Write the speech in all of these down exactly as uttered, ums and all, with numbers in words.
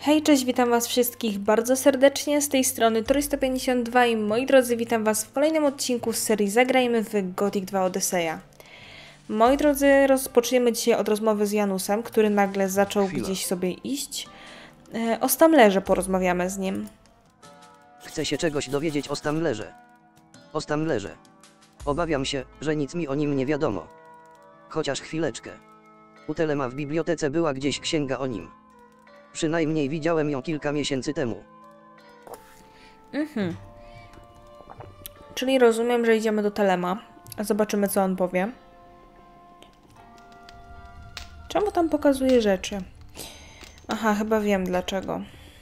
Hej, cześć, witam was wszystkich bardzo serdecznie, z tej strony Turysta pięćdziesiąt dwa i moi drodzy, witam was w kolejnym odcinku z serii Zagrajmy w Gothic dwa Odyseja. Moi drodzy, rozpoczniemy dzisiaj od rozmowy z Janusem, który nagle zaczął Chwila. gdzieś sobie iść. E, o Stamlerze porozmawiamy z nim. Chcę się czegoś dowiedzieć o Stamlerze. O Stamlerze. Obawiam się, że nic mi o nim nie wiadomo. Chociaż chwileczkę. U Telema w bibliotece była gdzieś księga o nim. Przynajmniej widziałem ją kilka miesięcy temu. Mhm. Czyli rozumiem, że idziemy do Telema. Zobaczymy, co on powie. Czemu tam pokazuje rzeczy? Aha, chyba wiem dlaczego.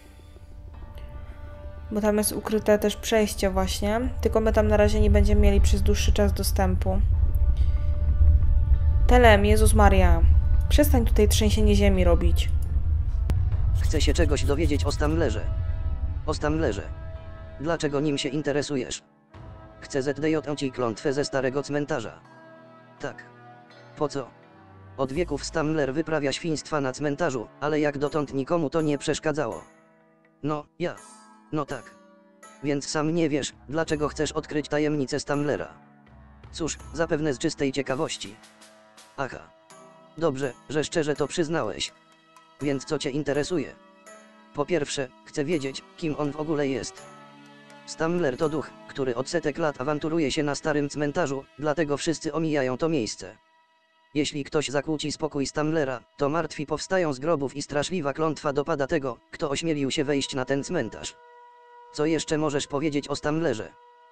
Bo tam jest ukryte też przejście właśnie. Tylko my tam na razie nie będziemy mieli przez dłuższy czas dostępu. Telem, Jezus Maria. Przestań tutaj trzęsienie ziemi robić. Chcę się czegoś dowiedzieć o Stamlerze. O Stamlerze. Dlaczego nim się interesujesz? Chcę zdjąć ci klątwę ze starego cmentarza. Tak. Po co? Od wieków Stamler wyprawia świństwa na cmentarzu, ale jak dotąd nikomu to nie przeszkadzało. No, ja. No tak. Więc sam nie wiesz, dlaczego chcesz odkryć tajemnicę Stamlera. Cóż, zapewne z czystej ciekawości. Aha. Dobrze, że szczerze to przyznałeś. Więc co cię interesuje? Po pierwsze, chcę wiedzieć, kim on w ogóle jest. Stamler to duch, który od setek lat awanturuje się na starym cmentarzu, dlatego wszyscy omijają to miejsce. Jeśli ktoś zakłóci spokój Stamlera, to martwi powstają z grobów i straszliwa klątwa dopada tego, kto ośmielił się wejść na ten cmentarz. Co jeszcze możesz powiedzieć o Stamlerze?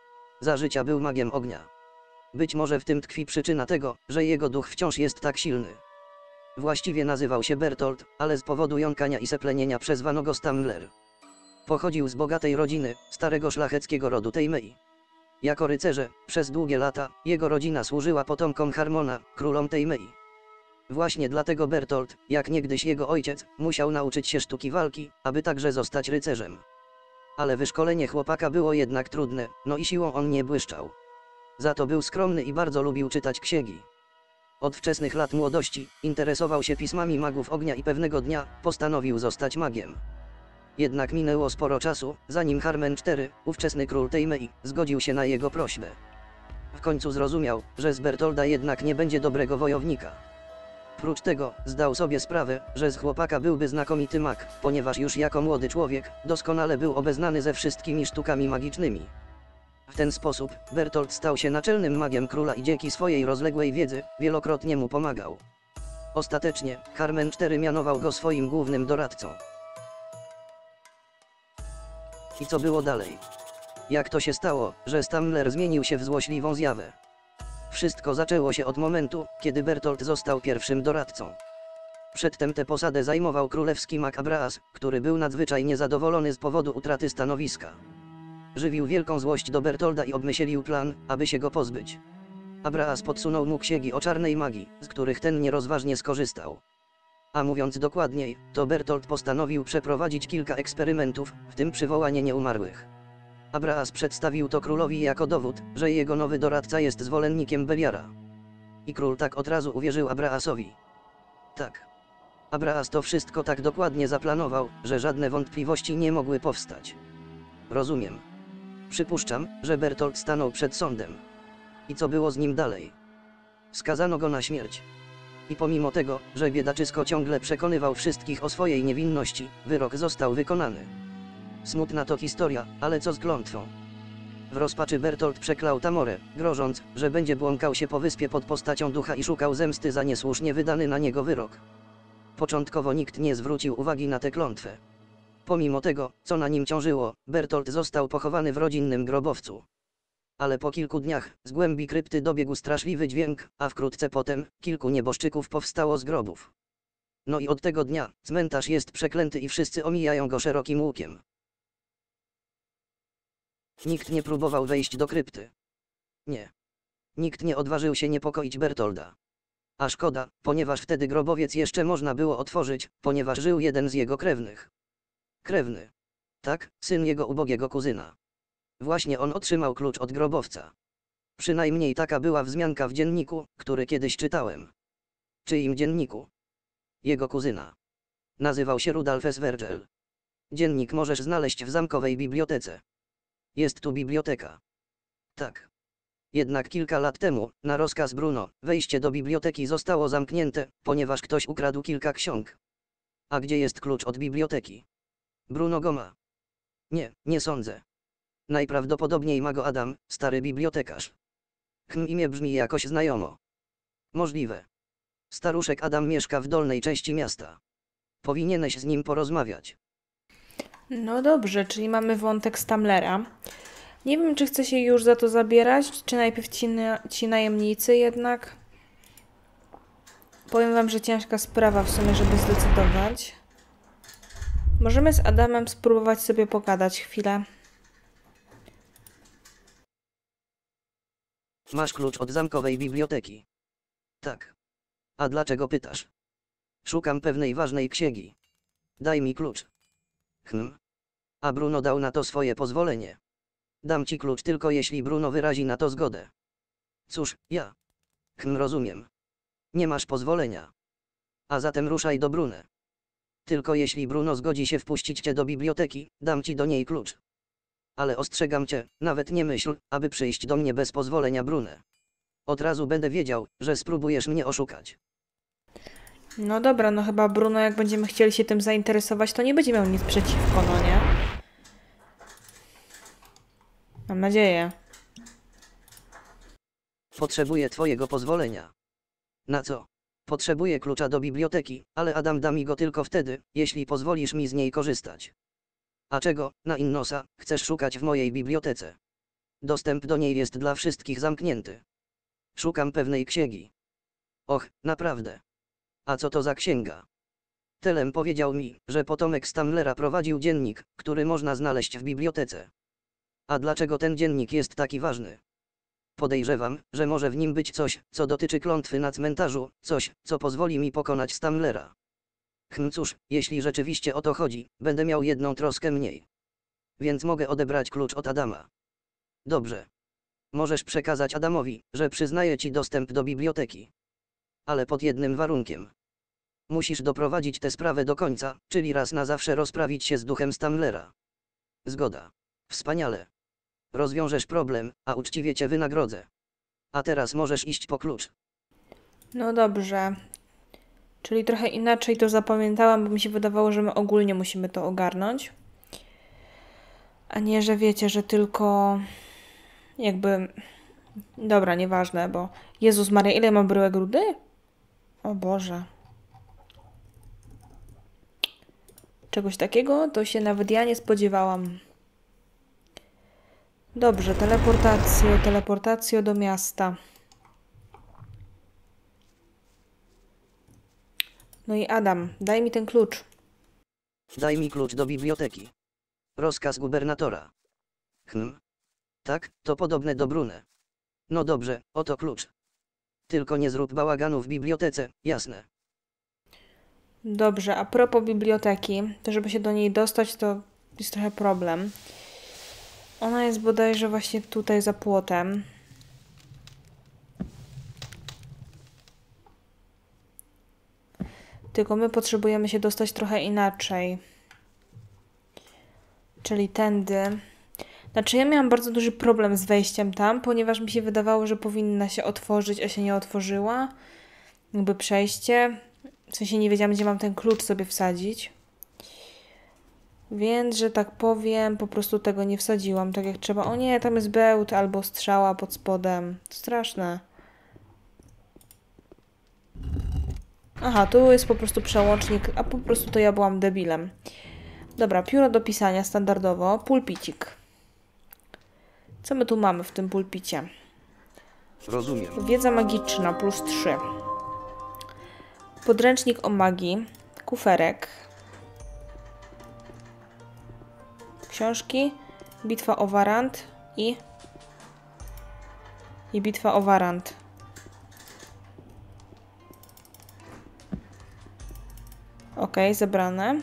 Za życia był magiem ognia. Być może w tym tkwi przyczyna tego, że jego duch wciąż jest tak silny. Właściwie nazywał się Bertolt, ale z powodu jąkania i seplenienia przezwano go Stamler. Pochodził z bogatej rodziny, starego szlacheckiego rodu Tejmei. Jako rycerze, przez długie lata, jego rodzina służyła potomkom Harmona, królom Tejmei. Właśnie dlatego Bertolt, jak niegdyś jego ojciec, musiał nauczyć się sztuki walki, aby także zostać rycerzem. Ale wyszkolenie chłopaka było jednak trudne, no i siłą on nie błyszczał. Za to był skromny i bardzo lubił czytać księgi. Od wczesnych lat młodości interesował się pismami magów ognia i pewnego dnia postanowił zostać magiem. Jednak minęło sporo czasu, zanim Harmen czwarty, ówczesny król Tejmei, zgodził się na jego prośbę. W końcu zrozumiał, że z Bertolda jednak nie będzie dobrego wojownika. Prócz tego, zdał sobie sprawę, że z chłopaka byłby znakomity mag, ponieważ już jako młody człowiek, doskonale był obeznany ze wszystkimi sztukami magicznymi. W ten sposób, Bertold stał się naczelnym magiem króla i dzięki swojej rozległej wiedzy, wielokrotnie mu pomagał. Ostatecznie, Harmen czwarty mianował go swoim głównym doradcą. I co było dalej? Jak to się stało, że Stamler zmienił się w złośliwą zjawę? Wszystko zaczęło się od momentu, kiedy Bertolt został pierwszym doradcą. Przedtem tę posadę zajmował królewski mag Abraas, który był nadzwyczaj niezadowolony z powodu utraty stanowiska. Żywił wielką złość do Bertolda i obmyślił plan, aby się go pozbyć. Abraas podsunął mu księgi o czarnej magii, z których ten nierozważnie skorzystał. A mówiąc dokładniej, to Bertold postanowił przeprowadzić kilka eksperymentów, w tym przywołanie nieumarłych. Abraas przedstawił to królowi jako dowód, że jego nowy doradca jest zwolennikiem Beliara. I król tak od razu uwierzył Abraasowi. Tak. Abraas to wszystko tak dokładnie zaplanował, że żadne wątpliwości nie mogły powstać. Rozumiem. Przypuszczam, że Bertolt stanął przed sądem. I co było z nim dalej? Skazano go na śmierć. I pomimo tego, że biedaczysko ciągle przekonywał wszystkich o swojej niewinności, wyrok został wykonany. Smutna to historia, ale co z klątwą? W rozpaczy Bertolt przeklął Tamorę, grożąc, że będzie błąkał się po wyspie pod postacią ducha i szukał zemsty za niesłusznie wydany na niego wyrok. Początkowo nikt nie zwrócił uwagi na tę klątwę. Pomimo tego, co na nim ciążyło, Bertolt został pochowany w rodzinnym grobowcu. Ale po kilku dniach, z głębi krypty dobiegł straszliwy dźwięk, a wkrótce potem, kilku nieboszczyków powstało z grobów. No i od tego dnia, cmentarz jest przeklęty i wszyscy omijają go szerokim łukiem. Nikt nie próbował wejść do krypty. Nie. Nikt nie odważył się niepokoić Bertolda. A szkoda, ponieważ wtedy grobowiec jeszcze można było otworzyć, ponieważ żył jeden z jego krewnych. Krewny. Tak, syn jego ubogiego kuzyna. Właśnie on otrzymał klucz od grobowca. Przynajmniej taka była wzmianka w dzienniku, który kiedyś czytałem. Czyim dzienniku? Jego kuzyna. Nazywał się Rudolf Svergel. Dziennik możesz znaleźć w zamkowej bibliotece. Jest tu biblioteka. Tak. Jednak kilka lat temu, na rozkaz Bruno, wejście do biblioteki zostało zamknięte, ponieważ ktoś ukradł kilka ksiąg. A gdzie jest klucz od biblioteki? Bruno go ma. Nie, nie sądzę. Najprawdopodobniej ma go Adam, stary bibliotekarz. Hm, imię brzmi jakoś znajomo. Możliwe. Staruszek Adam mieszka w dolnej części miasta. Powinieneś z nim porozmawiać. No dobrze, czyli mamy wątek Stamlera. Nie wiem, czy chce się już za to zabierać, czy najpierw ci, na, ci najemnicy jednak. Powiem wam, że ciężka sprawa w sumie, żeby zdecydować. Możemy z Adamem spróbować sobie pogadać chwilę. Masz klucz od zamkowej biblioteki. Tak. A dlaczego pytasz? Szukam pewnej ważnej księgi. Daj mi klucz. Hm. A Bruno dał na to swoje pozwolenie. Dam ci klucz tylko jeśli Bruno wyrazi na to zgodę. Cóż, ja. Hm, rozumiem. Nie masz pozwolenia. A zatem ruszaj do Bruny. Tylko jeśli Bruno zgodzi się wpuścić cię do biblioteki, dam ci do niej klucz. Ale ostrzegam cię, nawet nie myśl, aby przyjść do mnie bez pozwolenia Bruny. Od razu będę wiedział, że spróbujesz mnie oszukać. No dobra, no chyba Bruno, jak będziemy chcieli się tym zainteresować, to nie będzie miał nic przeciwko, no nie? Mam nadzieję. Potrzebuję twojego pozwolenia. Na co? Potrzebuję klucza do biblioteki, ale Adam da mi go tylko wtedy, jeśli pozwolisz mi z niej korzystać. A czego, na innosa, chcesz szukać w mojej bibliotece? Dostęp do niej jest dla wszystkich zamknięty. Szukam pewnej księgi. Och, naprawdę. A co to za księga? Telem powiedział mi, że potomek Stamlera prowadził dziennik, który można znaleźć w bibliotece. A dlaczego ten dziennik jest taki ważny? Podejrzewam, że może w nim być coś, co dotyczy klątwy na cmentarzu, coś, co pozwoli mi pokonać Stamlera. Hm, cóż, jeśli rzeczywiście o to chodzi, będę miał jedną troskę mniej. Więc mogę odebrać klucz od Adama. Dobrze. Możesz przekazać Adamowi, że przyznaję ci dostęp do biblioteki. Ale pod jednym warunkiem. Musisz doprowadzić tę sprawę do końca, czyli raz na zawsze rozprawić się z duchem Stamlera. Zgoda. Wspaniale. Rozwiążesz problem, a uczciwie cię wynagrodzę. A teraz możesz iść po klucz. No dobrze. Czyli trochę inaczej to zapamiętałam, bo mi się wydawało, że my ogólnie musimy to ogarnąć. A nie, że wiecie, że tylko jakby... Dobra, nieważne, bo... Jezus Maria, ile mam bryłek rudy? O Boże. Czegoś takiego to się nawet ja nie spodziewałam. Dobrze, teleportację, teleportację do miasta. No i Adam, daj mi ten klucz. Daj mi klucz do biblioteki. Rozkaz gubernatora. Hm. Tak, to podobne do Bruny. No dobrze, oto klucz. Tylko nie zrób bałaganu w bibliotece, jasne. Dobrze, a propos biblioteki, to żeby się do niej dostać, to jest trochę problem. Ona jest bodajże właśnie tutaj za płotem. Tylko my potrzebujemy się dostać trochę inaczej. Czyli tędy. Znaczy ja miałam bardzo duży problem z wejściem tam, ponieważ mi się wydawało, że powinna się otworzyć, a się nie otworzyła. Jakby przejście. W sensie nie wiedziałam, gdzie mam ten klucz sobie wsadzić. Więc, że tak powiem, po prostu tego nie wsadziłam tak jak trzeba. O nie, tam jest bełt albo strzała pod spodem. Straszne. Aha, tu jest po prostu przełącznik, a po prostu to ja byłam debilem. Dobra, pióro do pisania standardowo. Pulpicik. Co my tu mamy w tym pulpicie? Rozumiem. Wiedza magiczna plus trzy. Podręcznik o magii. Kuferek. Książki. Bitwa o Warant i... I bitwa o Warant. Ok, zebrane.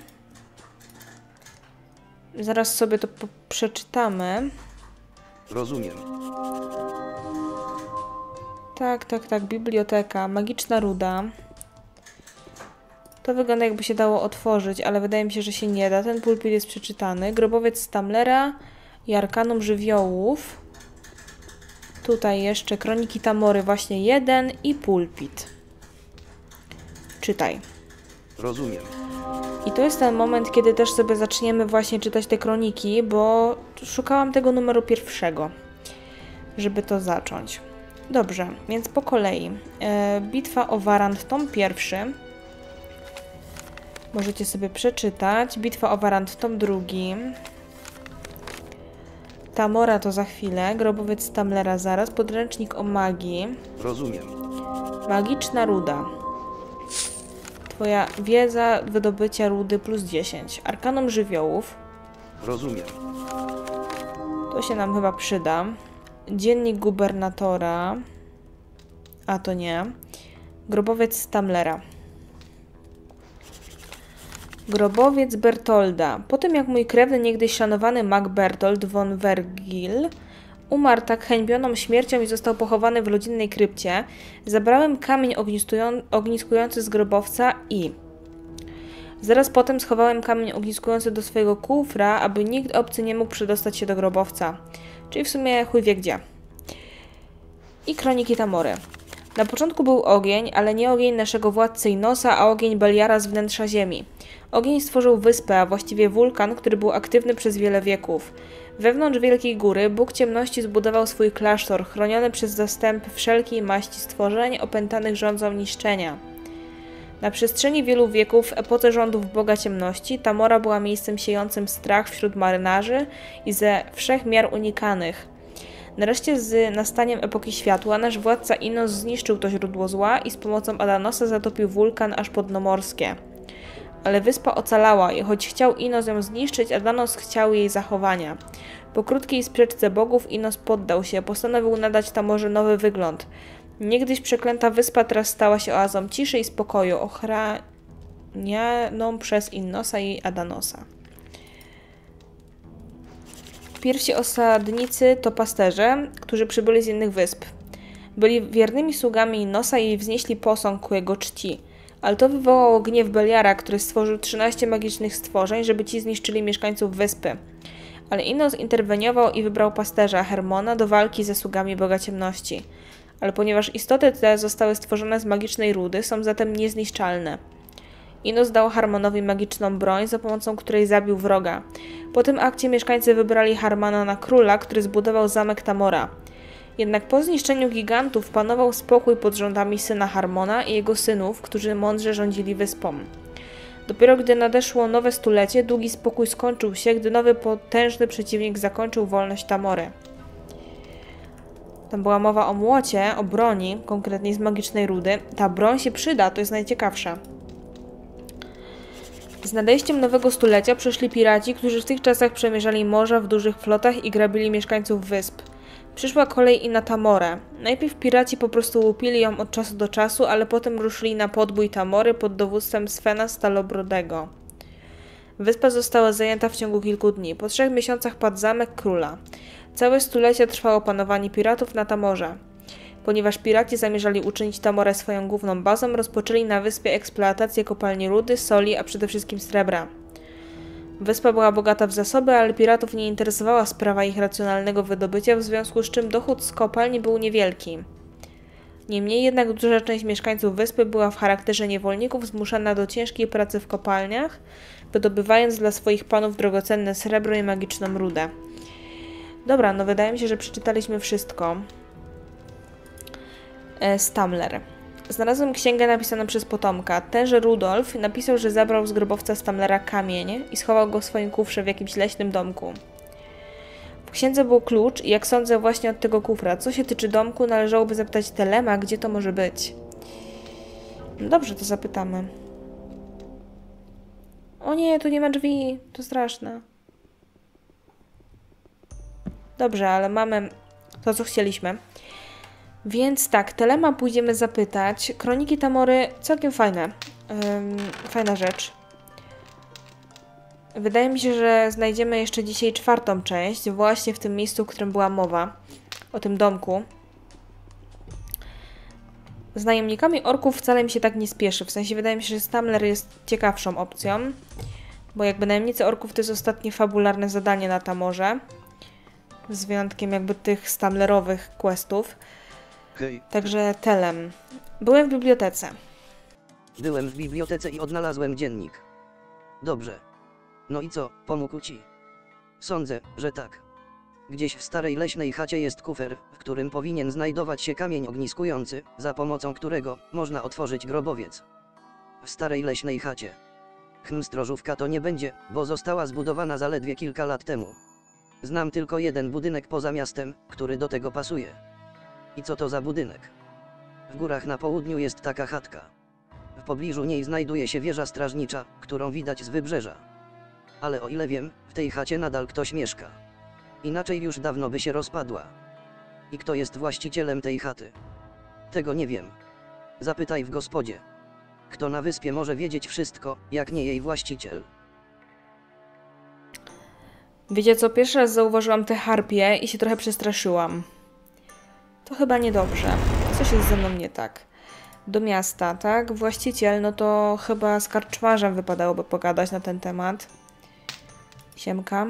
Zaraz sobie to przeczytamy. Rozumiem. Tak, tak, tak. Biblioteka. Magiczna ruda. To wygląda, jakby się dało otworzyć, ale wydaje mi się, że się nie da. Ten pulpit jest przeczytany. Grobowiec Stamlera i Arkanum Żywiołów. Tutaj jeszcze Kroniki Tamory, właśnie jeden i pulpit. Czytaj. Rozumiem. I to jest ten moment, kiedy też sobie zaczniemy właśnie czytać te kroniki, bo szukałam tego numeru pierwszego, żeby to zacząć. Dobrze, więc po kolei. E, Bitwa o Warant, tom pierwszy. Możecie sobie przeczytać. Bitwa o Warant, tom drugi. Tamora to za chwilę. Grobowiec Stamlera zaraz. Podręcznik o magii. Rozumiem. Magiczna ruda. Twoja wiedza wydobycia rudy plus dziesięć. Arkanum żywiołów. Rozumiem. To się nam chyba przyda. Dziennik gubernatora. A to nie. Grobowiec Stamlera. Grobowiec Bertolda. Po tym jak mój krewny, niegdyś szanowany mag Bertold von Vergil umarł tak hańbioną śmiercią i został pochowany w rodzinnej krypcie, zabrałem kamień ogniskujący z grobowca i... Zaraz potem schowałem kamień ogniskujący do swojego kufra, aby nikt obcy nie mógł przedostać się do grobowca. Czyli w sumie chuj wie gdzie. I Kroniki Tamory. Na początku był ogień, ale nie ogień naszego władcy Inosa, a ogień Beliara z wnętrza ziemi. Ogień stworzył wyspę, a właściwie wulkan, który był aktywny przez wiele wieków. Wewnątrz Wielkiej Góry Bóg Ciemności zbudował swój klasztor, chroniony przez zastępy wszelkiej maści stworzeń opętanych rządzą niszczenia. Na przestrzeni wielu wieków, w epoce rządów Boga Ciemności, Tamora była miejscem siejącym strach wśród marynarzy i ze wszech miar unikanych. Nareszcie z nastaniem epoki światła nasz władca Inos zniszczył to źródło zła i z pomocą Adanosa zatopił wulkan aż po dno morskie. Ale wyspa ocalała i choć chciał Inos ją zniszczyć, Adanos chciał jej zachowania. Po krótkiej sprzeczce bogów Inos poddał się, postanowił nadać Tamorze nowy wygląd. Niegdyś przeklęta wyspa teraz stała się oazą ciszy i spokoju, ochranianą przez Inosa i Adanosa. Pierwsi osadnicy to pasterze, którzy przybyli z innych wysp. Byli wiernymi sługami Inosa i wznieśli posąg ku jego czci. Ale to wywołało gniew Beliara, który stworzył trzynaście magicznych stworzeń, żeby ci zniszczyli mieszkańców wyspy. Ale Inos interweniował i wybrał pasterza Hermona do walki ze sługami Boga Ciemności. Ale ponieważ istoty te zostały stworzone z magicznej rudy, są zatem niezniszczalne. Inos dał Harmonowi magiczną broń, za pomocą której zabił wroga. Po tym akcie mieszkańcy wybrali Harmona na króla, który zbudował zamek Tamora. Jednak po zniszczeniu gigantów panował spokój pod rządami syna Harmona i jego synów, którzy mądrze rządzili wyspą. Dopiero gdy nadeszło nowe stulecie, długi spokój skończył się, gdy nowy potężny przeciwnik zakończył wolność Tamory. Tam była mowa o młocie, o broni, konkretnie z magicznej rudy. Ta broń się przyda, to jest najciekawsze. Z nadejściem nowego stulecia przyszli piraci, którzy w tych czasach przemierzali morza w dużych flotach i grabili mieszkańców wysp. Przyszła kolej i na Tamorę. Najpierw piraci po prostu łupili ją od czasu do czasu, ale potem ruszyli na podbój Tamory pod dowództwem Svena Stalobrodego. Wyspa została zajęta w ciągu kilku dni. Po trzech miesiącach padł zamek króla. Całe stulecie trwało panowanie piratów na Tamorze. Ponieważ piraci zamierzali uczynić Tamorę swoją główną bazą, rozpoczęli na wyspie eksploatację kopalni rudy, soli, a przede wszystkim srebra. Wyspa była bogata w zasoby, ale piratów nie interesowała sprawa ich racjonalnego wydobycia, w związku z czym dochód z kopalni był niewielki. Niemniej jednak duża część mieszkańców wyspy była w charakterze niewolników zmuszana do ciężkiej pracy w kopalniach, wydobywając dla swoich panów drogocenne srebro i magiczną rudę. Dobra, no wydaje mi się, że przeczytaliśmy wszystko. E, Stamler. Znalazłem księgę napisaną przez potomka. Tenże Rudolf napisał, że zabrał z grobowca Stamlera kamień i schował go w swoim kufrze w jakimś leśnym domku. W księdze był klucz i jak sądzę właśnie od tego kufra. Co się tyczy domku, należałoby zapytać Telema, gdzie to może być. No dobrze, to zapytamy. O nie, tu nie ma drzwi. To straszne. Dobrze, ale mamy to, co chcieliśmy. Więc tak, Telema pójdziemy zapytać. Kroniki Tamory całkiem fajne. Ym, fajna rzecz. Wydaje mi się, że znajdziemy jeszcze dzisiaj czwartą część, właśnie w tym miejscu, w którym była mowa. O tym domku. Z najemnikami orków wcale mi się tak nie spieszy. W sensie wydaje mi się, że Stamler jest ciekawszą opcją. Bo jakby najemnicy orków to jest ostatnie fabularne zadanie na Tamorze. Z wyjątkiem jakby tych Stamlerowych questów. Hej. Także Telem. Byłem w bibliotece. Byłem w bibliotece i odnalazłem dziennik. Dobrze. No i co, pomógł ci? Sądzę, że tak. Gdzieś w starej leśnej chacie jest kufer, w którym powinien znajdować się kamień ogniskujący, za pomocą którego można otworzyć grobowiec. W starej leśnej chacie. Hm, strożówka to nie będzie, bo została zbudowana zaledwie kilka lat temu. Znam tylko jeden budynek poza miastem, który do tego pasuje. I co to za budynek? W górach na południu jest taka chatka. W pobliżu niej znajduje się wieża strażnicza, którą widać z wybrzeża. Ale o ile wiem, w tej chacie nadal ktoś mieszka. Inaczej już dawno by się rozpadła. I kto jest właścicielem tej chaty? Tego nie wiem. Zapytaj w gospodzie. Kto na wyspie może wiedzieć wszystko, jak nie jej właściciel? Wiecie co, pierwszy raz zauważyłam te harpie i się trochę przestraszyłam. To chyba niedobrze. Coś jest ze mną nie tak. Do miasta, tak? Właściciel, no to chyba z karczmarzem wypadałoby pogadać na ten temat. Siemka.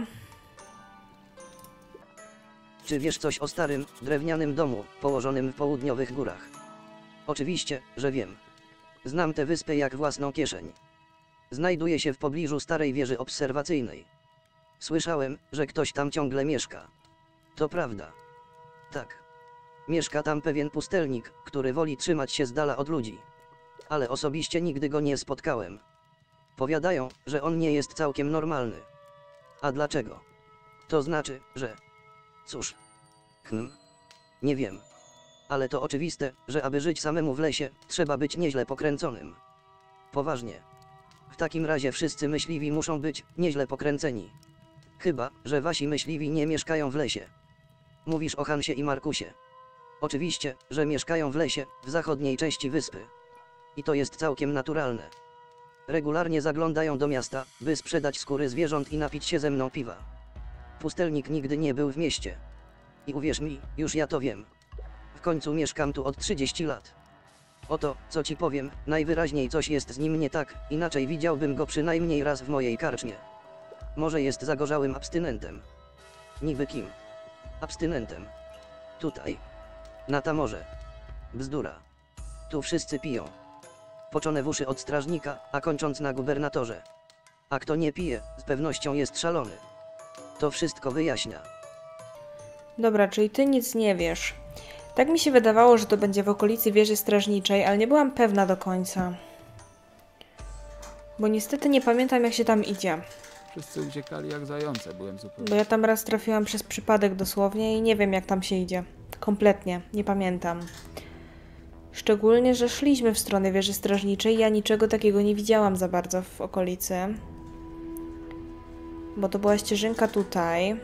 Czy wiesz coś o starym, drewnianym domu, położonym w południowych górach? Oczywiście, że wiem. Znam tę wyspę jak własną kieszeń. Znajduje się w pobliżu starej wieży obserwacyjnej. Słyszałem, że ktoś tam ciągle mieszka. To prawda. Tak. Mieszka tam pewien pustelnik, który woli trzymać się z dala od ludzi. Ale osobiście nigdy go nie spotkałem. Powiadają, że on nie jest całkiem normalny. A dlaczego? To znaczy, że... Cóż. Hm. Nie wiem. Ale to oczywiste, że aby żyć samemu w lesie, trzeba być nieźle pokręconym. Poważnie. W takim razie wszyscy myśliwi muszą być nieźle pokręceni. Chyba, że wasi myśliwi nie mieszkają w lesie. Mówisz o Hansie i Markusie. Oczywiście, że mieszkają w lesie, w zachodniej części wyspy. I to jest całkiem naturalne. Regularnie zaglądają do miasta, by sprzedać skóry zwierząt i napić się ze mną piwa. Pustelnik nigdy nie był w mieście. I uwierz mi, już ja to wiem. W końcu mieszkam tu od trzydziestu lat. Oto, co ci powiem, najwyraźniej coś jest z nim nie tak, inaczej widziałbym go przynajmniej raz w mojej karczmie. Może jest zagorzałym abstynentem. Niby kim? Abstynentem. Tutaj. Na Tamorze. Bzdura. Tu wszyscy piją. Poczone w uszy od strażnika, a kończąc na gubernatorze. A kto nie pije, z pewnością jest szalony. To wszystko wyjaśnia. Dobra, czyli ty nic nie wiesz. Tak mi się wydawało, że to będzie w okolicy wieży strażniczej, ale nie byłam pewna do końca. Bo niestety nie pamiętam, jak się tam idzie. Wszyscy uciekali jak zające, byłem zupełnie... Bo ja tam raz trafiłam przez przypadek dosłownie i nie wiem, jak tam się idzie. Kompletnie, nie pamiętam. Szczególnie, że szliśmy w stronę wieży strażniczej i ja niczego takiego nie widziałam za bardzo w okolicy. Bo to była ścieżynka tutaj.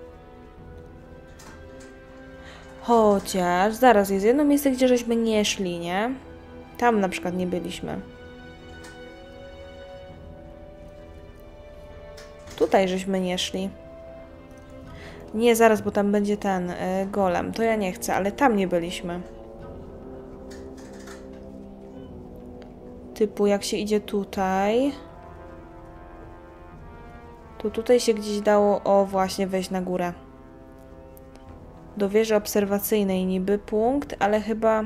Chociaż, zaraz, jest jedno miejsce, gdzie żeśmy nie szli, nie? Tam na przykład nie byliśmy. Tutaj żeśmy nie szli. Nie, zaraz, bo tam będzie ten y, golem. To ja nie chcę, ale tam nie byliśmy. Typu, jak się idzie tutaj... To tutaj się gdzieś dało, o właśnie, wejść na górę. Do wieży obserwacyjnej niby punkt, ale chyba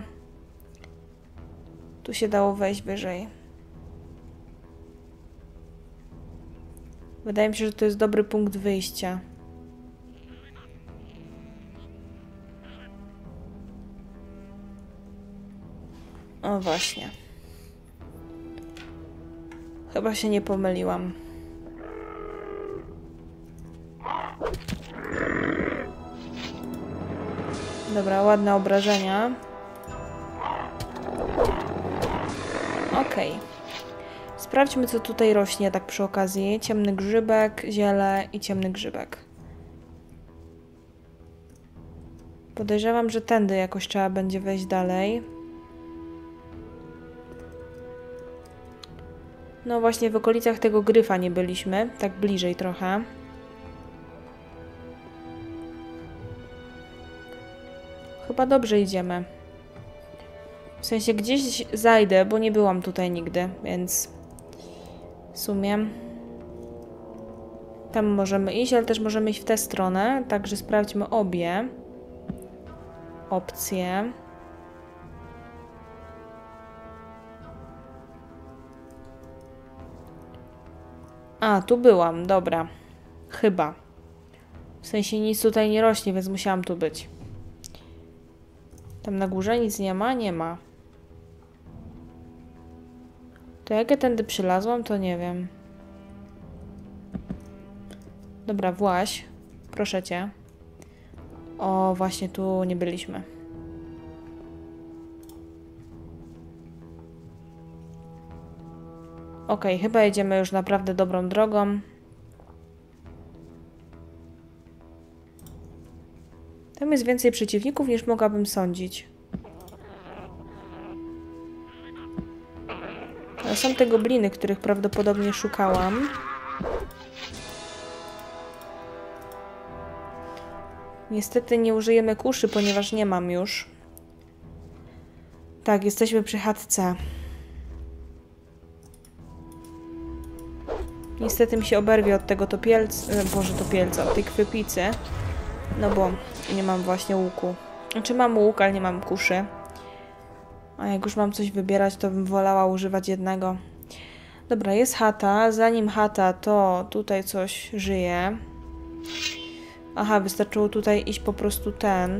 tu się dało wejść wyżej. Wydaje mi się, że to jest dobry punkt wyjścia. O właśnie. Chyba się nie pomyliłam. Dobra, ładne obrażenia. Okej. Okay. Sprawdźmy, co tutaj rośnie tak przy okazji. Ciemny grzybek, ziele i ciemny grzybek. Podejrzewam, że tędy jakoś trzeba będzie wejść dalej. No właśnie w okolicach tego gryfa nie byliśmy, tak bliżej trochę. Chyba dobrze idziemy. W W sensie gdzieś zajdę, bo nie byłam tutaj nigdy, więc w sumie tam możemy iść, ale też możemy iść w tę stronę, także sprawdźmy obie opcje. A, tu byłam, dobra. Chyba. W sensie nic tutaj nie rośnie, więc musiałam tu być. Tam na górze nic nie ma? Nie ma. To jak ja tędy przylazłam, to nie wiem. Dobra, właź. Proszę cię. O, właśnie tu nie byliśmy. Okej, okay, chyba jedziemy już naprawdę dobrą drogą. Tam jest więcej przeciwników niż mogłabym sądzić. Ale są te gobliny, których prawdopodobnie szukałam. Niestety nie użyjemy kuszy, ponieważ nie mam już. Tak, jesteśmy przy chatce. Niestety mi się oberwie od tego topielca, boże topielca, od tej krwipicy. No bo nie mam właśnie łuku. Znaczy mam łuk, ale nie mam kuszy. A jak już mam coś wybierać, to bym wolała używać jednego. Dobra, jest chata. Zanim chata, to tutaj coś żyje. Aha, wystarczyło tutaj iść po prostu ten.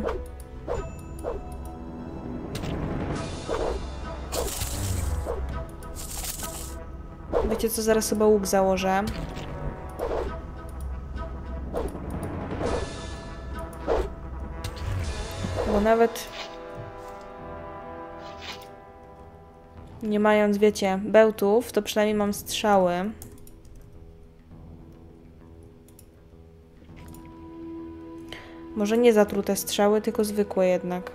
Wiecie co, zaraz sobie łuk założę. Bo nawet nie mając, wiecie, bełtów, to przynajmniej mam strzały. Może nie zatrute strzały, tylko zwykłe jednak.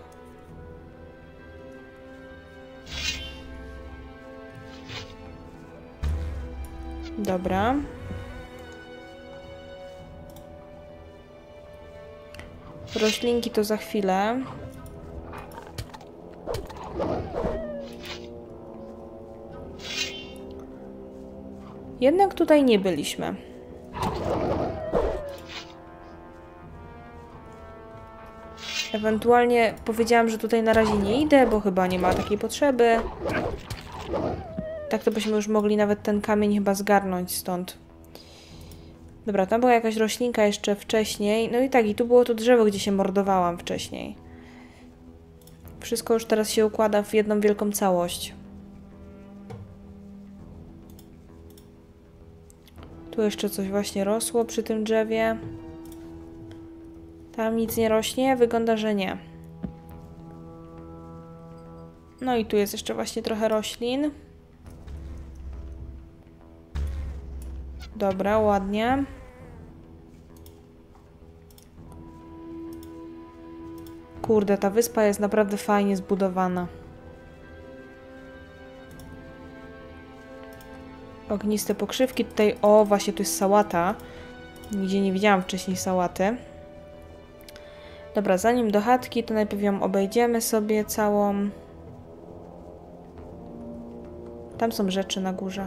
Dobra. Roślinki to za chwilę. Jednak tutaj nie byliśmy. Ewentualnie powiedziałam, że tutaj na razie nie idę, bo chyba nie ma takiej potrzeby. Tak to byśmy już mogli nawet ten kamień chyba zgarnąć stąd. Dobra, tam była jakaś roślinka jeszcze wcześniej. No i tak, i tu było to drzewo, gdzie się mordowałam wcześniej. Wszystko już teraz się układa w jedną wielką całość. Tu jeszcze coś właśnie rosło przy tym drzewie. Tam nic nie rośnie? Wygląda, że nie. No i tu jest jeszcze właśnie trochę roślin. Dobra, ładnie. Kurde, ta wyspa jest naprawdę fajnie zbudowana. Ogniste pokrzywki. Tutaj, o, właśnie tu jest sałata. Nigdzie nie widziałam wcześniej sałaty. Dobra, zanim do chatki, to najpierw ją obejdziemy sobie całą. Tam są rzeczy na górze.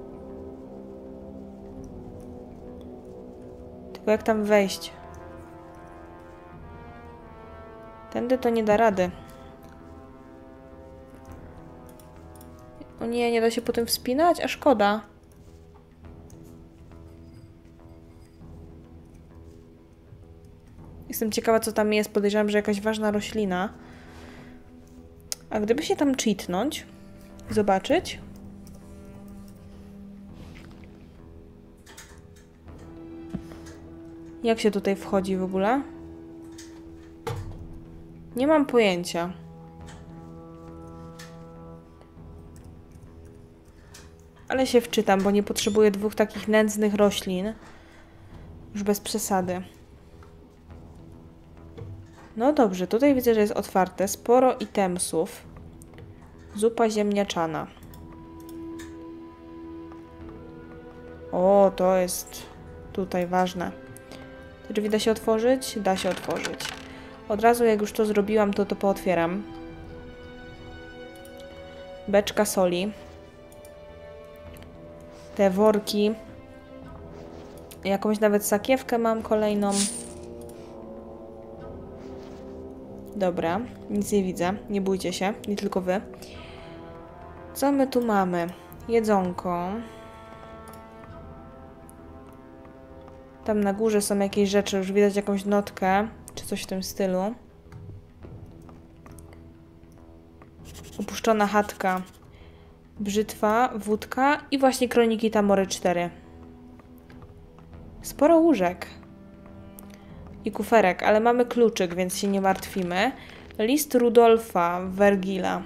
Tylko jak tam wejść? Tędy to nie da rady. O nie, nie da się potem wspinać? A szkoda. Jestem ciekawa, co tam jest. Podejrzewam, że jakaś ważna roślina. A gdyby się tam cheatnąć, zobaczyć. Jak się tutaj wchodzi w ogóle? Nie mam pojęcia. Ale się wczytam, bo nie potrzebuję dwóch takich nędznych roślin. Już bez przesady. No dobrze, tutaj widzę, że jest otwarte. Sporo itemsów. Zupa ziemniaczana. O, to jest tutaj ważne. Te drzwi da się otworzyć? Da się otworzyć. Od razu jak już to zrobiłam, to to pootwieram. Beczka soli. Te worki. Jakąś nawet sakiewkę mam kolejną. Dobra, nic nie widzę. Nie bójcie się, nie tylko wy. Co my tu mamy? Jedzonko. Tam na górze są jakieś rzeczy, już widać jakąś notkę, czy coś w tym stylu. Opuszczona chatka. Brzytwa, wódka i właśnie Kroniki Tamory cztery. Sporo łóżek. I kuferek, ale mamy kluczyk, więc się nie martwimy. List Rudolfa Wergila.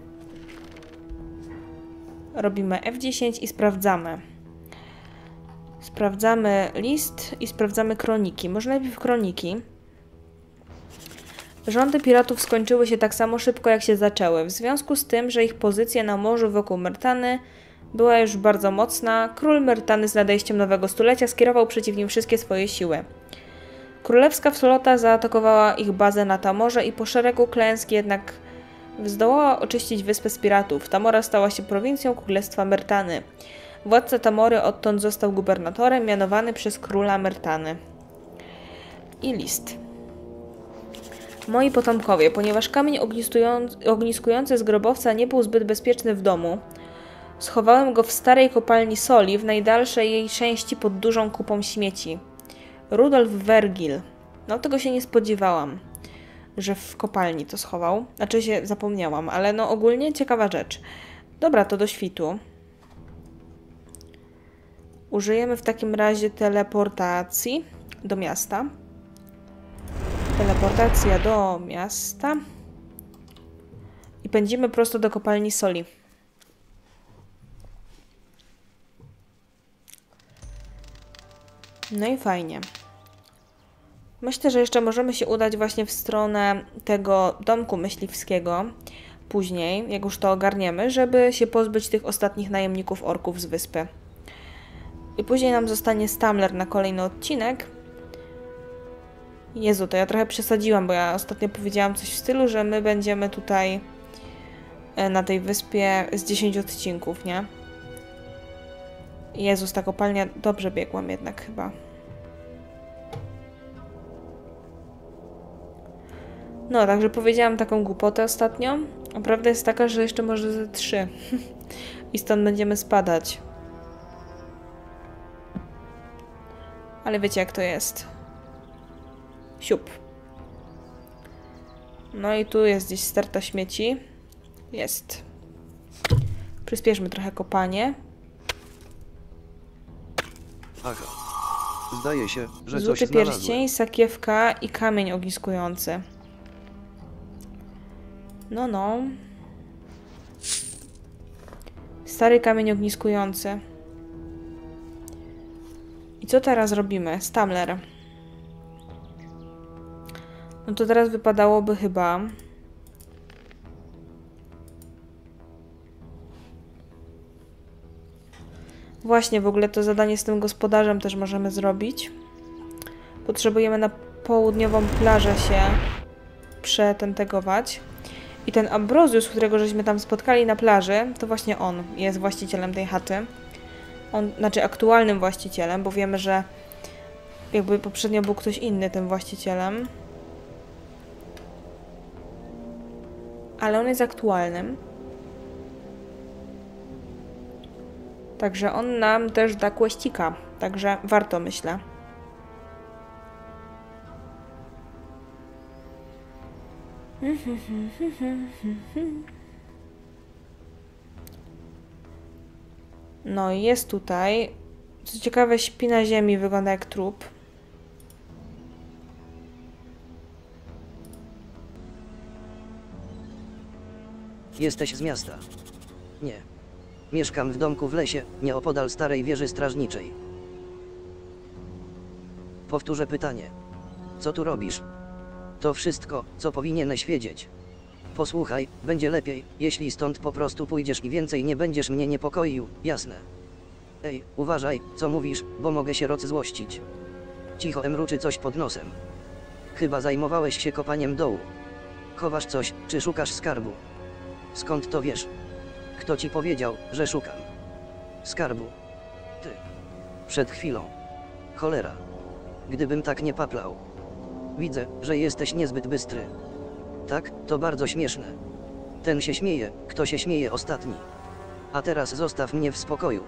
Robimy F dziesięć i sprawdzamy. Sprawdzamy list i sprawdzamy kroniki. Może najpierw kroniki. Rządy piratów skończyły się tak samo szybko, jak się zaczęły. W związku z tym, że ich pozycja na morzu wokół Myrtany była już bardzo mocna, król Myrtany z nadejściem nowego stulecia skierował przeciw nim wszystkie swoje siły. Królewska flota zaatakowała ich bazę na Tamorze i po szeregu klęsk jednak zdołała oczyścić wyspę z piratów. Tamora stała się prowincją Królestwa Myrtany. Władca Tamory odtąd został gubernatorem mianowany przez króla Myrtany. I list. Moi potomkowie, ponieważ kamień ogniskujący z grobowca nie był zbyt bezpieczny w domu, schowałem go w starej kopalni soli w najdalszej jej części pod dużą kupą śmieci. Rudolf Wergil. No tego się nie spodziewałam, że w kopalni to schował. Znaczy się zapomniałam, ale no ogólnie ciekawa rzecz. Dobra, to do świtu. Użyjemy w takim razie teleportacji do miasta. Teleportacja do miasta. I pędzimy prosto do kopalni soli. No i fajnie. Myślę, że jeszcze możemy się udać właśnie w stronę tego domku myśliwskiego później, jak już to ogarniemy, żeby się pozbyć tych ostatnich najemników orków z wyspy. I później nam zostanie Stamler na kolejny odcinek. Jezu, to ja trochę przesadziłam, bo ja ostatnio powiedziałam coś w stylu, że my będziemy tutaj na tej wyspie z dziesięć odcinków, nie? Jezus, ta kopalnia... Dobrze biegłam jednak chyba. No, także powiedziałam taką głupotę ostatnio. A prawda jest taka, że jeszcze może ze trzy. I stąd będziemy spadać. Ale wiecie jak to jest. Siup. No i tu jest gdzieś sterta śmieci. Jest. Przyspieszmy trochę kopanie. Aha. Zdaje się, że Złoty coś pierścień, znalazłem. sakiewka i kamień ogniskujący. No, no. Stary kamień ogniskujący. I co teraz robimy? Stamler. No to teraz wypadałoby chyba... Właśnie, w ogóle to zadanie z tym gospodarzem też możemy zrobić. Potrzebujemy na południową plażę się przetentegować. I ten Ambrosius, którego żeśmy tam spotkali na plaży, to właśnie on jest właścicielem tej chaty. On, znaczy aktualnym właścicielem, bo wiemy, że jakby poprzednio był ktoś inny tym właścicielem. Ale on jest aktualnym. Także on nam też da kłeścika. Także warto, myślę. No i jest tutaj. Co ciekawe, śpi na ziemi, wygląda jak trup. Jesteś z miasta? Nie. Mieszkam w domku w lesie, nieopodal starej wieży strażniczej. Powtórzę pytanie. Co tu robisz? To wszystko, co powinieneś wiedzieć. Posłuchaj, będzie lepiej, jeśli stąd po prostu pójdziesz i więcej nie będziesz mnie niepokoił, jasne? Ej, uważaj, co mówisz, bo mogę się rozzłościć. Cicho mruczy coś pod nosem. Chyba zajmowałeś się kopaniem dołu. Chowasz coś, czy szukasz skarbu? Skąd to wiesz? Kto ci powiedział, że szukam skarbu? Ty. Przed chwilą. Cholera. Gdybym tak nie paplał. Widzę, że jesteś niezbyt bystry. Tak, to bardzo śmieszne. Ten się śmieje, kto się śmieje ostatni. A teraz zostaw mnie w spokoju.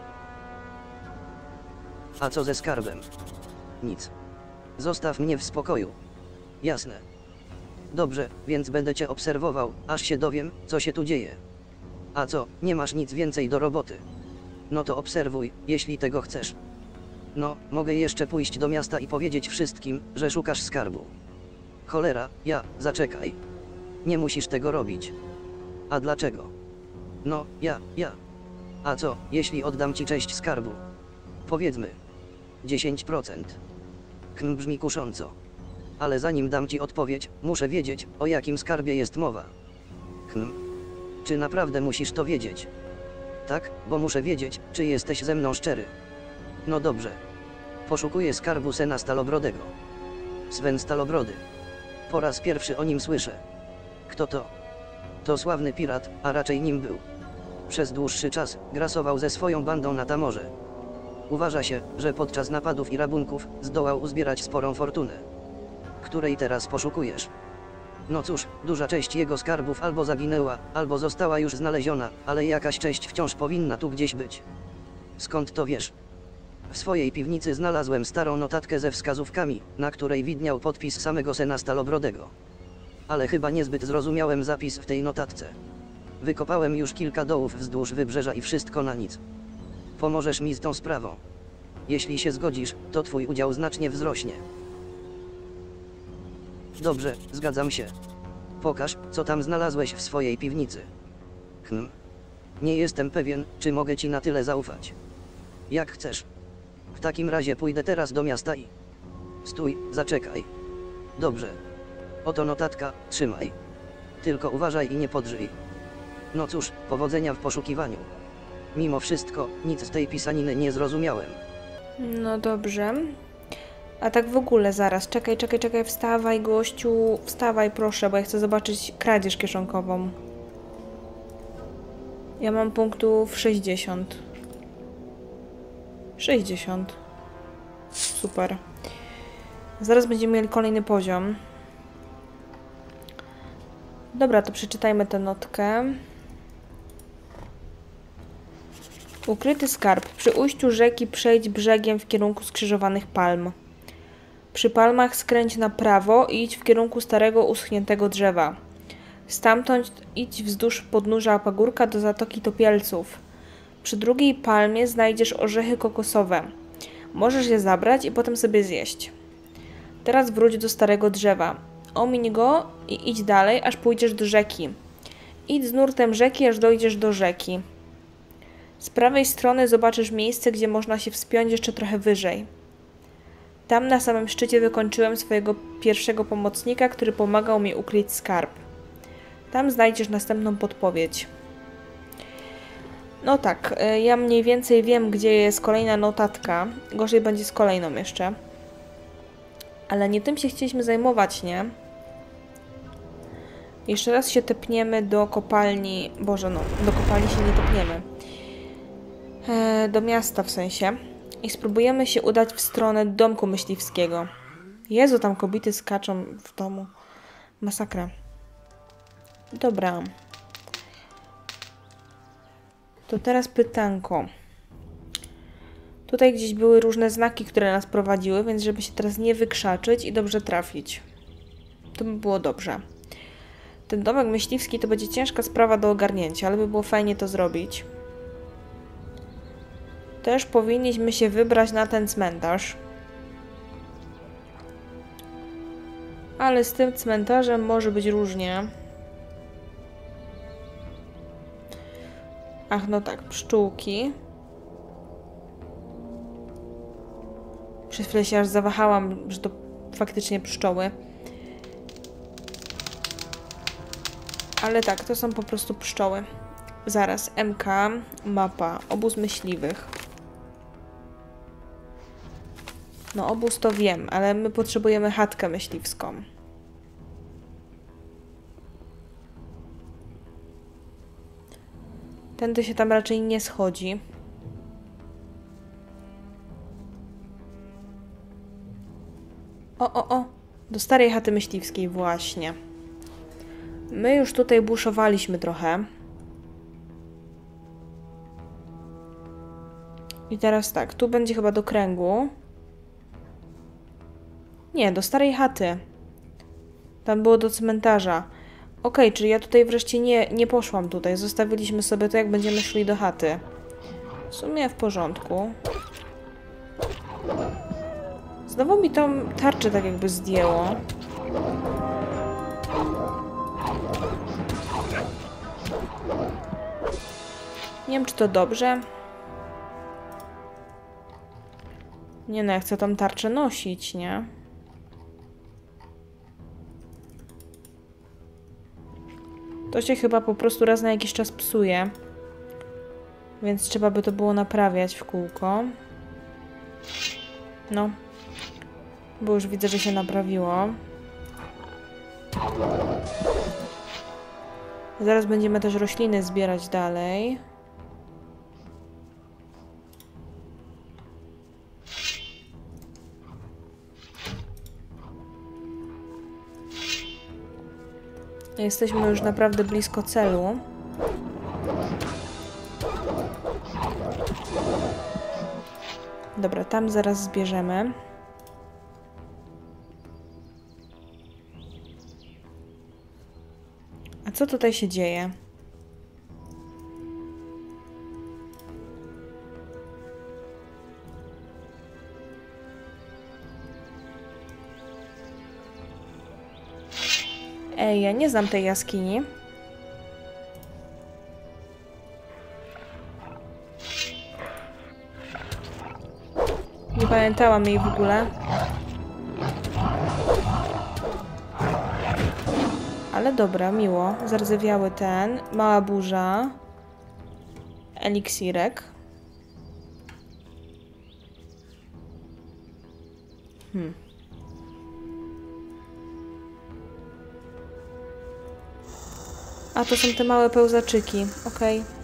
A co ze skarbem? Nic. Zostaw mnie w spokoju. Jasne. Dobrze, więc będę cię obserwował, aż się dowiem, co się tu dzieje. A co, nie masz nic więcej do roboty? No to obserwuj, jeśli tego chcesz. No, mogę jeszcze pójść do miasta i powiedzieć wszystkim, że szukasz skarbu. Cholera, ja, zaczekaj. Nie musisz tego robić. A dlaczego? No, ja, ja. A co, jeśli oddam ci część skarbu? Powiedzmy. dziesięć procent. Hm, brzmi kusząco. Ale zanim dam ci odpowiedź, muszę wiedzieć, o jakim skarbie jest mowa. Hm. Czy naprawdę musisz to wiedzieć? Tak, bo muszę wiedzieć, czy jesteś ze mną szczery. No dobrze. Poszukuję skarbu Sena Stalobrodego. Sven Stalobrody. Po raz pierwszy o nim słyszę. Kto to? To sławny pirat, a raczej nim był. Przez dłuższy czas grasował ze swoją bandą na Tamorze. Uważa się, że podczas napadów i rabunków zdołał uzbierać sporą fortunę. Której teraz poszukujesz? No cóż, duża część jego skarbów albo zaginęła, albo została już znaleziona, ale jakaś część wciąż powinna tu gdzieś być. Skąd to wiesz? W swojej piwnicy znalazłem starą notatkę ze wskazówkami, na której widniał podpis samego Sena Stalobrodego. Ale chyba niezbyt zrozumiałem zapis w tej notatce. Wykopałem już kilka dołów wzdłuż wybrzeża i wszystko na nic. Pomożesz mi z tą sprawą. Jeśli się zgodzisz, to twój udział znacznie wzrośnie. Dobrze, zgadzam się. Pokaż, co tam znalazłeś w swojej piwnicy. Hm. Nie jestem pewien, czy mogę ci na tyle zaufać. Jak chcesz. W takim razie pójdę teraz do miasta i... Stój, zaczekaj. Dobrze. Oto notatka, trzymaj. Tylko uważaj i nie podrzyj. No cóż, powodzenia w poszukiwaniu. Mimo wszystko, nic z tej pisaniny nie zrozumiałem. No dobrze. A tak w ogóle zaraz, czekaj, czekaj, czekaj, wstawaj gościu, wstawaj proszę, bo ja chcę zobaczyć kradzież kieszonkową. Ja mam punktów sześćdziesiąt. sześćdziesiąt. Super. Zaraz będziemy mieli kolejny poziom. Dobra, to przeczytajmy tę notkę. Ukryty skarb. Przy ujściu rzeki przejdź brzegiem w kierunku skrzyżowanych palm. Przy palmach skręć na prawo i idź w kierunku starego, uschniętego drzewa. Stamtąd idź wzdłuż podnóża pagórka do Zatoki Topielców. Przy drugiej palmie znajdziesz orzechy kokosowe. Możesz je zabrać i potem sobie zjeść. Teraz wróć do starego drzewa. Omiń go i idź dalej, aż pójdziesz do rzeki. Idź z nurtem rzeki, aż dojdziesz do rzeki. Z prawej strony zobaczysz miejsce, gdzie można się wspiąć jeszcze trochę wyżej. Tam na samym szczycie wykończyłem swojego pierwszego pomocnika, który pomagał mi ukryć skarb. Tam znajdziesz następną podpowiedź. No tak, ja mniej więcej wiem, gdzie jest kolejna notatka. Gorzej będzie z kolejną jeszcze. Ale nie tym się chcieliśmy zajmować, nie? Jeszcze raz się tepniemy do kopalni... Boże, no, do kopalni się nie tepniemy. E, do miasta w sensie. I spróbujemy się udać w stronę domku myśliwskiego. Jezu, tam kobiety skaczą w domu. Masakra. Dobra. To teraz pytanko. Tutaj gdzieś były różne znaki, które nas prowadziły, więc żeby się teraz nie wykrzaczyć i dobrze trafić. To by było dobrze. Ten domek myśliwski to będzie ciężka sprawa do ogarnięcia, ale by było fajnie to zrobić. Też powinniśmy się wybrać na ten cmentarz. Ale z tym cmentarzem może być różnie. Ach, no tak, pszczółki. Przez chwilę się aż zawahałam, że to faktycznie pszczoły. Ale tak, to są po prostu pszczoły. Zaraz, M K, mapa, obóz myśliwych. No obóz to wiem, ale my potrzebujemy chatkę myśliwską. Tędy się tam raczej nie schodzi. O, o, o! Do starej chaty myśliwskiej właśnie. My już tutaj buszowaliśmy trochę. I teraz tak, tu będzie chyba do kręgu. Nie, do starej chaty. Tam było do cmentarza. Okej, okay, czyli ja tutaj wreszcie nie, nie poszłam tutaj. Zostawiliśmy sobie to, jak będziemy szli do chaty. W sumie w porządku. Znowu mi tą tarczę tak jakby zdjęło. Nie wiem, czy to dobrze. Nie no, ja chcę tą tarczę nosić, nie? To się chyba po prostu raz na jakiś czas psuje. Więc trzeba by to było naprawiać w kółko. No. Bo już widzę, że się naprawiło. Zaraz będziemy też rośliny zbierać dalej. Jesteśmy już naprawdę blisko celu. Dobra, tam zaraz zbierzemy. A co tutaj się dzieje? Ej, ja nie znam tej jaskini. Nie pamiętałam jej w ogóle. Ale dobra, miło. Zardzewiały ten. Mała burza. Eliksirek. Hmm. A to są te małe pełzaczyki. Okej. Okay.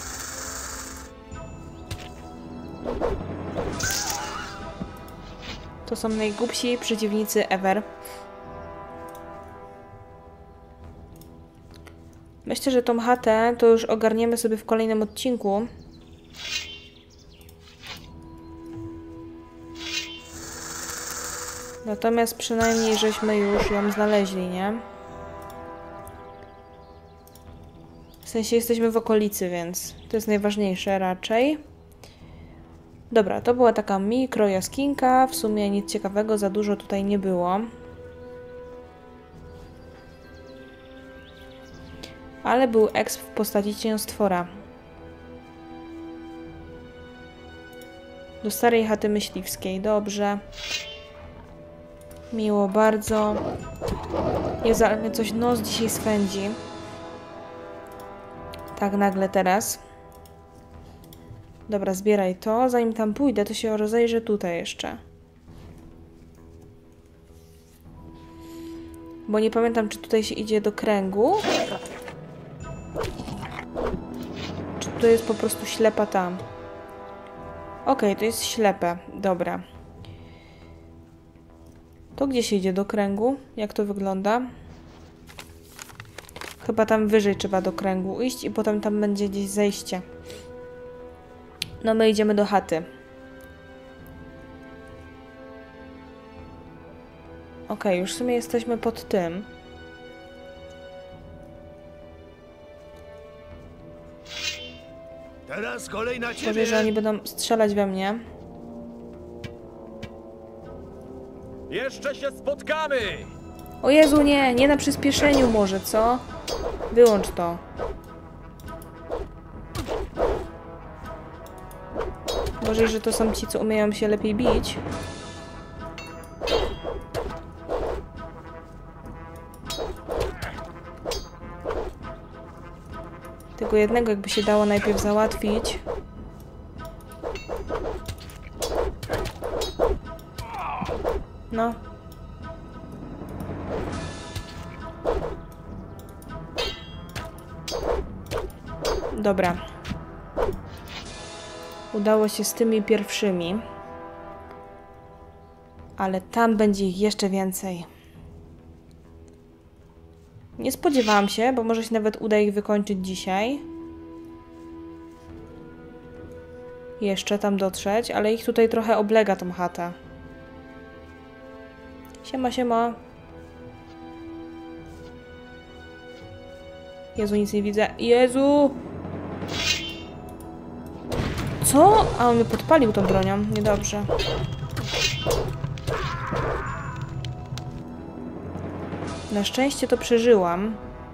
To są najgłupsi przeciwnicy ever. Myślę, że tą chatę to już ogarniemy sobie w kolejnym odcinku. Natomiast przynajmniej żeśmy już ją znaleźli, nie? W sensie jesteśmy w okolicy, więc to jest najważniejsze raczej. Dobra, to była taka mikro jaskinka. W sumie nic ciekawego za dużo tutaj nie było. Ale był exp w postaci cieniostwora. Do starej chaty myśliwskiej. Dobrze. Miło bardzo. Jezu, ale mnie coś nos dzisiaj swędzi. Tak nagle teraz. Dobra, zbieraj to. Zanim tam pójdę, to się rozejrzę tutaj jeszcze. Bo nie pamiętam, czy tutaj się idzie do kręgu. Czy to jest po prostu ślepa tam? Okej, to jest ślepe. Dobra. To gdzie się idzie do kręgu? Jak to wygląda? Chyba tam wyżej trzeba do kręgu iść i potem tam będzie gdzieś zejście. No my idziemy do chaty. Okej, już w sumie jesteśmy pod tym. Teraz kolej na ciebie. Może, że oni będą strzelać we mnie. Jeszcze się spotkamy! O Jezu, nie! Nie na przyspieszeniu może, co? Wyłącz to. Może, że to są ci, co umieją się lepiej bić. Tego jednego jakby się dało najpierw załatwić. No. Dobra. udało się z tymi pierwszymi. Ale tam będzie ich jeszcze więcej. Nie spodziewałam się, bo może się nawet uda ich wykończyć dzisiaj. Jeszcze tam dotrzeć, ale ich tutaj trochę oblega tą chatę. Siema, siema. Jezu, nic nie widzę. Jezu! Co? A on mnie podpalił tą bronią. Niedobrze. Na szczęście to przeżyłam.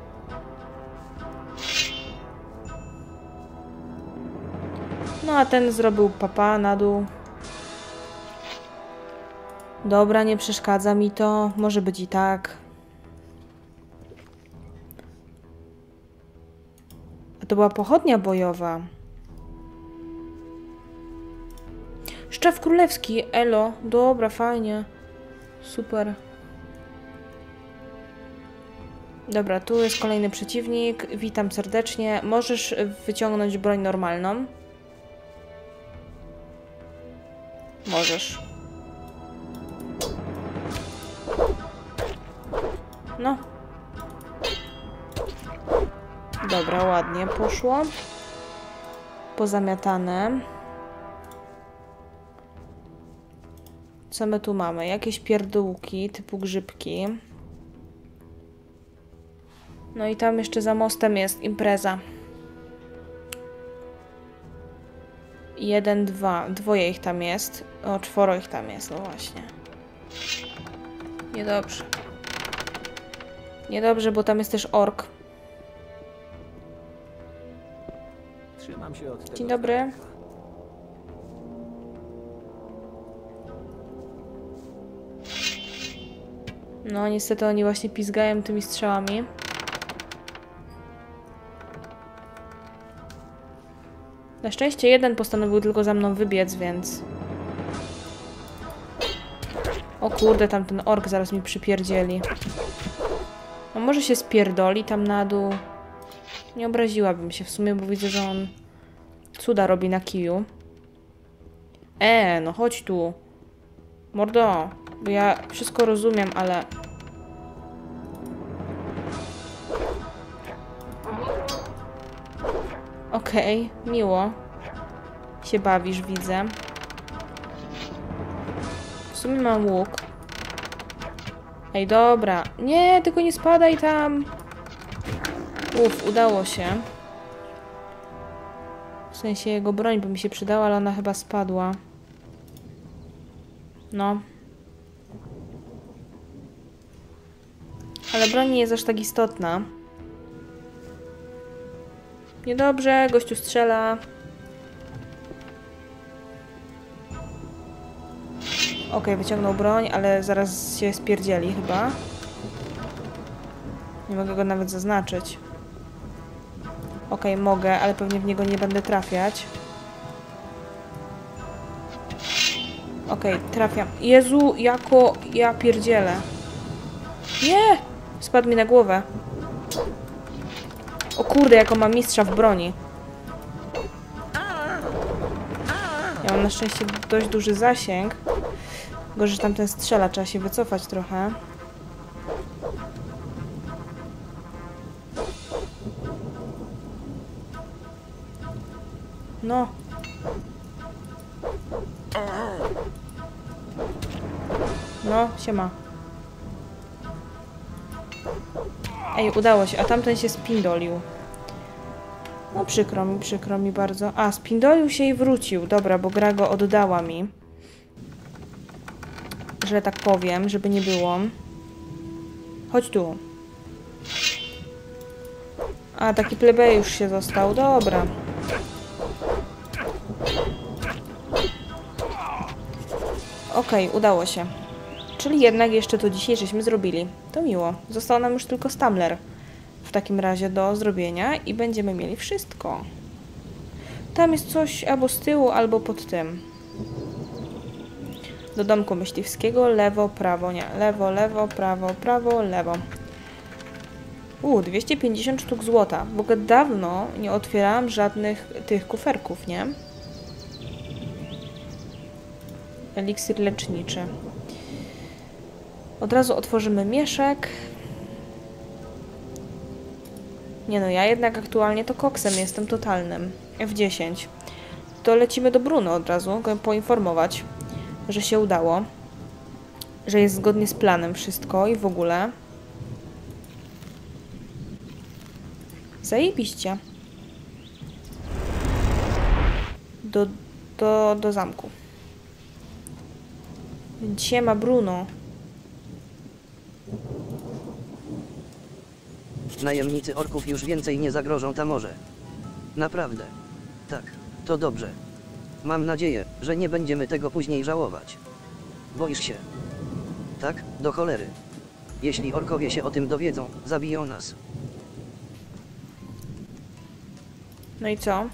No a ten zrobił papa na dół. Dobra, nie przeszkadza mi to. Może być i tak. A to była pochodnia bojowa. Szczaw królewski. Elo. Dobra, fajnie. Super. Dobra, tu jest kolejny przeciwnik. Witam serdecznie. Możesz wyciągnąć broń normalną? Możesz. No. Dobra, ładnie poszło. Pozamiatane. Co my tu mamy? Jakieś pierdółki typu grzybki. No i tam jeszcze za mostem jest impreza. Jeden, dwa. Dwoje ich tam jest. O, czworo ich tam jest, no właśnie. Niedobrze. Niedobrze, bo tam jest też ork. Trzymam się od tego. Dzień dobry. No, niestety oni właśnie pizgają tymi strzałami. Na szczęście jeden postanowił tylko za mną wybiec, więc... O kurde, tam ten ork zaraz mi przypierdzieli. No może się spierdoli tam na dół. Nie obraziłabym się w sumie, bo widzę, że on cuda robi na kiju. E, no chodź tu. Mordo, bo ja wszystko rozumiem, ale... Okej, okay, miło. Się bawisz, widzę. W sumie mam łuk. Ej, dobra. Nie, tylko nie spadaj tam. Uf, udało się. W sensie jego broń by mi się przydała, ale ona chyba spadła. No. Ale broń nie jest aż tak istotna. Niedobrze, gościu strzela. Okej, okay, wyciągnął broń, ale zaraz się spierdzieli chyba. Nie mogę go nawet zaznaczyć. Okej, okay, mogę, ale pewnie w niego nie będę trafiać. Okej, okay, trafiam. Jezu, jako ja pierdzielę. Nie! Spadł mi na głowę. O kurde, jako mam mistrza w broni. Ja mam na szczęście dość duży zasięg. Gorzej, że tamten strzela, trzeba się wycofać trochę. No. No, siema. Ej, udało się, a tamten się spindolił. No przykro mi, przykro mi bardzo. A, spindolił się i wrócił. Dobra, bo gra go oddała mi. Że tak powiem, żeby nie było. Chodź tu. A, taki plebej już się został. Dobra. Okej, okay, udało się. Czyli jednak jeszcze to dzisiaj żeśmy zrobili. To miło. Został nam już tylko Stamler w takim razie do zrobienia i będziemy mieli wszystko. Tam jest coś albo z tyłu, albo pod tym. Do domku myśliwskiego, lewo, prawo, nie. Lewo, lewo, prawo, prawo, lewo. U, dwieście pięćdziesiąt sztuk złota. W ogóle dawno nie otwierałam żadnych tych kuferków, nie? Eliksir leczniczy. Od razu otworzymy mieszek. Nie no, ja jednak aktualnie to koksem jestem totalnym. F dziesięć. To lecimy do Bruno od razu, go poinformować, że się udało. Że jest zgodnie z planem wszystko i w ogóle. Zajebiście. Do, do, do zamku. Siema, Bruno. Najemnicy orków już więcej nie zagrożą Tamorze. Naprawdę. Tak, to dobrze. Mam nadzieję, że nie będziemy tego później żałować. Boisz się? Tak, do cholery. Jeśli orkowie się o tym dowiedzą, zabiją nas. No i co?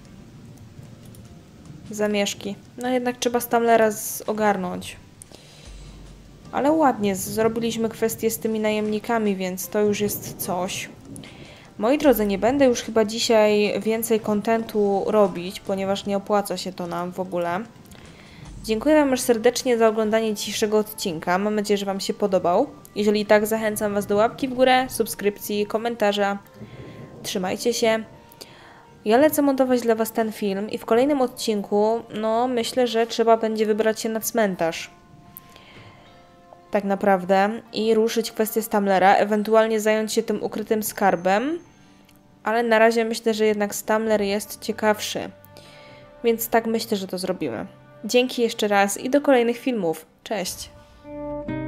Zamieszki. No jednak trzeba Stamlera ogarnąć. Ale ładnie, zrobiliśmy kwestię z tymi najemnikami, więc to już jest coś. Moi drodzy, nie będę już chyba dzisiaj więcej kontentu robić, ponieważ nie opłaca się to nam w ogóle. Dziękuję Wam już serdecznie za oglądanie dzisiejszego odcinka. Mam nadzieję, że Wam się podobał. Jeżeli tak, zachęcam Was do łapki w górę, subskrypcji, komentarza. Trzymajcie się. Ja lecę montować dla Was ten film i w kolejnym odcinku, no myślę, że trzeba będzie wybrać się na cmentarz. Tak naprawdę. I ruszyć kwestię Stamlera, ewentualnie zająć się tym ukrytym skarbem. Ale na razie myślę, że jednak Stamler jest ciekawszy. Więc tak myślę, że to zrobimy. Dzięki jeszcze raz i do kolejnych filmów. Cześć!